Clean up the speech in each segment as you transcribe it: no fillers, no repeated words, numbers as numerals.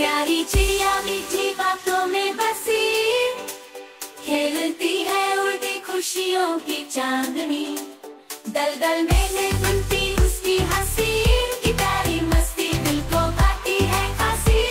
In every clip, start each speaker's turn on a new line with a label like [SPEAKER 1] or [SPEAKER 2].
[SPEAKER 1] प्यारी चिड़िया मीठी बातों में बसी, खेलती है उड़ती खुशियों की चांदनी। दलदल में बुनती उसकी हंसी, की प्यारी मस्ती दिल को भाती है खासी।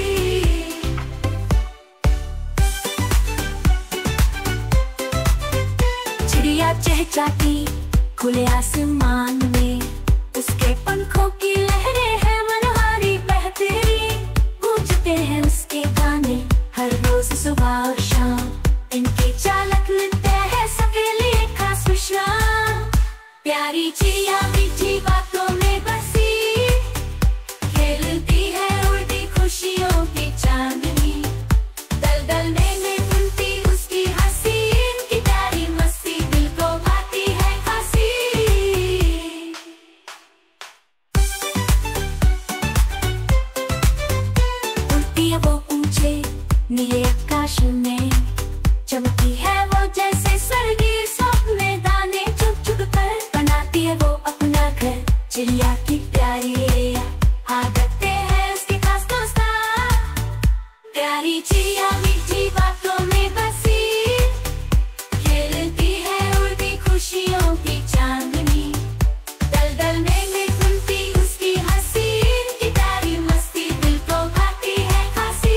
[SPEAKER 1] चिड़िया चहचहाती खुले आसमान में, उसके पंखों की लहरें हैं मनोहारी बेहतरीन। गूंजते हैं उसके गाने हर रोज सुबह और शाम, इनके चालक मिलते हैं सबके लिए खास विश्राम। प्यारी चिड़िया मीठी बातों में बसी, खेलती है उड़ती खुशियों की चांदनी। दलदल में बुनती उसकी हंसी, की प्यारी मस्ती दिल को भाती है खासी। उड़ती है वो ऊंचे नीले आकाश में, चमकती है वो जैसे स्वर्गीय स्वप्न दाने। चुग चुग कर बनाती है वो अपना घर, चिड़िया की प्यारी आदतें हैं उसके खास दोस्ता। प्यारी चिड़िया मीठी बातों में बसी, खेलती है उड़ती खुशियों की चांदनी। दलदल में बुनती उसकी हंसी, की प्यारी मस्ती दिल को भाती है खासी।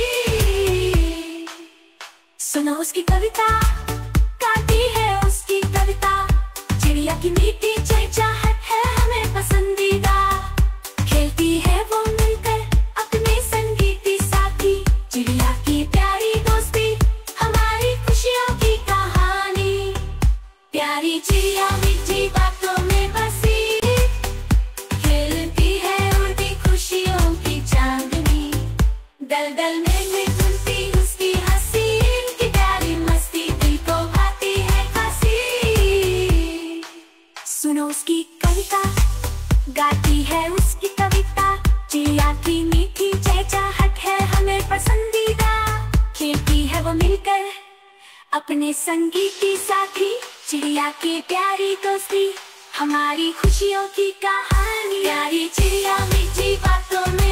[SPEAKER 1] सुनो उसकी कविता, गाती है उसकी कविता, चिड़िया की मीठी चहचहाट है हमें पसंदीदा। खेलती है वो मिलकर अपने संगीती साथी, चिड़िया की प्यारी दोस्ती हमारी खुशियों की कहानी। प्यारी चिड़िया मीठी बातों में बसी, खेलती है उड़ती खुशियों की चांदनी। दलदल में बुनती उसकी हंसी, की प्यारी मस्ती दिल को भाती है खासी। सुनो उसकी कविता, गाती है उसकी कविता, चिड़िया की मीठी चहचहाट है हमें पसंदीदा। खेलती है वो मिलकर अपने संगीती साथी, चिड़िया की प्यारी दोस्ती हमारी खुशियों की कहानी। प्यारी चिड़िया मीठी बातों में